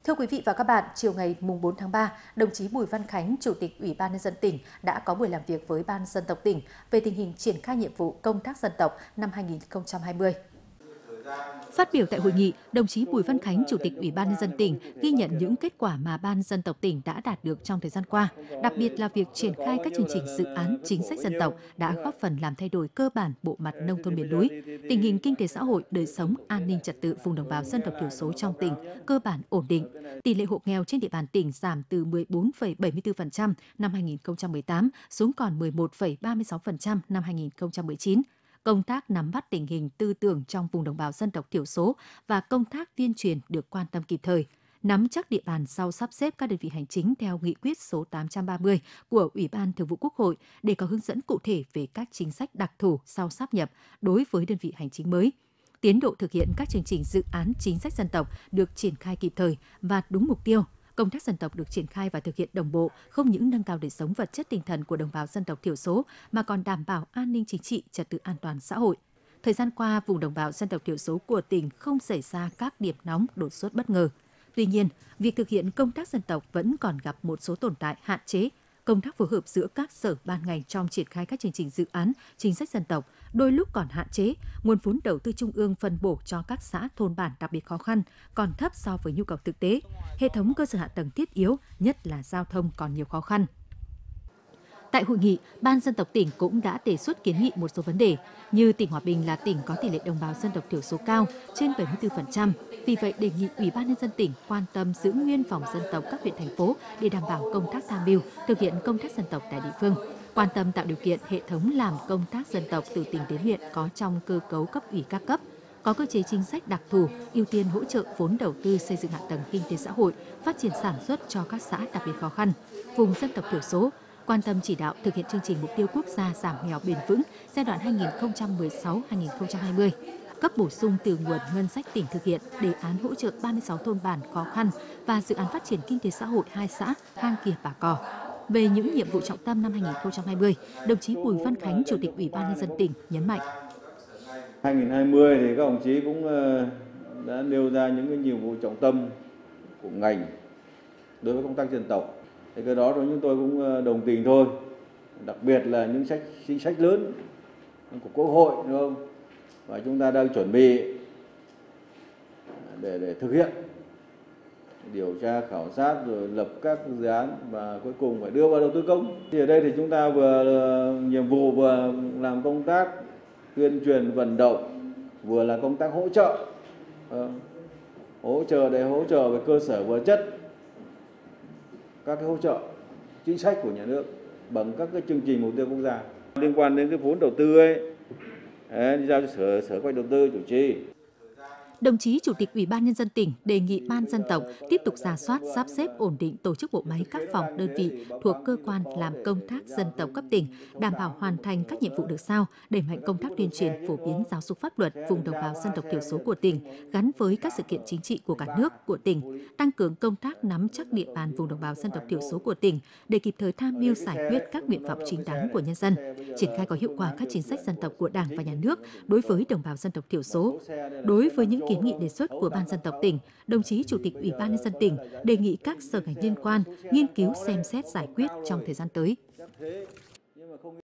Thưa quý vị và các bạn, chiều ngày 4 tháng 3, đồng chí Bùi Văn Khánh, Chủ tịch Ủy ban Nhân dân tỉnh đã có buổi làm việc với Ban Dân tộc tỉnh về tình hình triển khai nhiệm vụ công tác dân tộc năm 2020. Phát biểu tại hội nghị, đồng chí Bùi Văn Khánh, Chủ tịch Ủy ban Nhân dân tỉnh ghi nhận những kết quả mà Ban Dân tộc tỉnh đã đạt được trong thời gian qua, đặc biệt là việc triển khai các chương trình dự án chính sách dân tộc đã góp phần làm thay đổi cơ bản bộ mặt nông thôn miền núi, tình hình kinh tế xã hội, đời sống, an ninh trật tự vùng đồng bào dân tộc thiểu số trong tỉnh cơ bản ổn định. Tỷ lệ hộ nghèo trên địa bàn tỉnh giảm từ 14,74% năm 2018 xuống còn 11,36% năm 2019. Công tác nắm bắt tình hình tư tưởng trong vùng đồng bào dân tộc thiểu số và công tác tuyên truyền được quan tâm kịp thời, nắm chắc địa bàn sau sắp xếp các đơn vị hành chính theo nghị quyết số 830 của Ủy ban Thường vụ Quốc hội để có hướng dẫn cụ thể về các chính sách đặc thù sau sáp nhập đối với đơn vị hành chính mới. Tiến độ thực hiện các chương trình dự án chính sách dân tộc được triển khai kịp thời và đúng mục tiêu. Công tác dân tộc được triển khai và thực hiện đồng bộ, không những nâng cao đời sống vật chất tinh thần của đồng bào dân tộc thiểu số mà còn đảm bảo an ninh chính trị, trật tự an toàn xã hội. Thời gian qua, vùng đồng bào dân tộc thiểu số của tỉnh không xảy ra các điểm nóng đột xuất bất ngờ. Tuy nhiên, việc thực hiện công tác dân tộc vẫn còn gặp một số tồn tại hạn chế. Công tác phối hợp giữa các sở ban ngành trong triển khai các chương trình dự án, chính sách dân tộc đôi lúc còn hạn chế, nguồn vốn đầu tư trung ương phân bổ cho các xã thôn bản đặc biệt khó khăn còn thấp so với nhu cầu thực tế. Hệ thống cơ sở hạ tầng thiết yếu, nhất là giao thông còn nhiều khó khăn. Tại hội nghị, Ban Dân tộc tỉnh cũng đã đề xuất kiến nghị một số vấn đề, như tỉnh Hòa Bình là tỉnh có tỷ lệ đồng bào dân tộc thiểu số cao, trên 74%. Vì vậy, đề nghị Ủy ban Nhân dân tỉnh quan tâm giữ nguyên phòng dân tộc các huyện, thành phố để đảm bảo công tác tham mưu, thực hiện công tác dân tộc tại địa phương. Quan tâm tạo điều kiện hệ thống làm công tác dân tộc từ tỉnh đến huyện có trong cơ cấu cấp ủy các cấp, có cơ chế chính sách đặc thù, ưu tiên hỗ trợ vốn đầu tư xây dựng hạ tầng kinh tế xã hội, phát triển sản xuất cho các xã đặc biệt khó khăn, vùng dân tộc thiểu số, quan tâm chỉ đạo thực hiện chương trình mục tiêu quốc gia giảm nghèo bền vững giai đoạn 2016-2020, cấp bổ sung từ nguồn ngân sách tỉnh thực hiện đề án hỗ trợ 36 thôn bản khó khăn và dự án phát triển kinh tế xã hội 2 xã Hang Kia, Bà Cò. Về những nhiệm vụ trọng tâm năm 2020, đồng chí Bùi Văn Khánh, Chủ tịch Ủy ban Nhân dân tỉnh nhấn mạnh. 2020 thì các đồng chí cũng đã nêu ra những cái nhiệm vụ trọng tâm của ngành đối với công tác dân tộc. Thì cái đó chúng tôi cũng đồng tình thôi. Đặc biệt là những chính sách lớn của Quốc hội, đúng không? Và chúng ta đang chuẩn bị để thực hiện, điều tra khảo sát rồi lập các dự án và cuối cùng phải đưa vào đầu tư công. Thì ở đây thì chúng ta vừa nhiệm vụ vừa làm công tác tuyên truyền vận động, vừa là công tác hỗ trợ hỗ trợ về cơ sở vật chất, các cái hỗ trợ chính sách của nhà nước bằng các cái chương trình mục tiêu quốc gia liên quan đến cái vốn đầu tư đi giao cho sở kế hoạch đầu tư chủ trì. Đồng chí Chủ tịch Ủy ban Nhân dân tỉnh đề nghị Ban Dân tộc tiếp tục rà soát, sắp xếp ổn định tổ chức bộ máy các phòng đơn vị thuộc cơ quan làm công tác dân tộc cấp tỉnh, đảm bảo hoàn thành các nhiệm vụ được giao, đẩy mạnh công tác tuyên truyền phổ biến giáo dục pháp luật vùng đồng bào dân tộc thiểu số của tỉnh gắn với các sự kiện chính trị của cả nước, của tỉnh, tăng cường công tác nắm chắc địa bàn vùng đồng bào dân tộc thiểu số của tỉnh để kịp thời tham mưu giải quyết các nguyện vọng chính đáng của nhân dân, triển khai có hiệu quả các chính sách dân tộc của Đảng và Nhà nước đối với đồng bào dân tộc thiểu số. Đối với những kiến nghị đề xuất của Ban Dân tộc tỉnh, đồng chí Chủ tịch Ủy ban Nhân dân tỉnh đề nghị các sở ngành liên quan nghiên cứu xem xét giải quyết trong thời gian tới.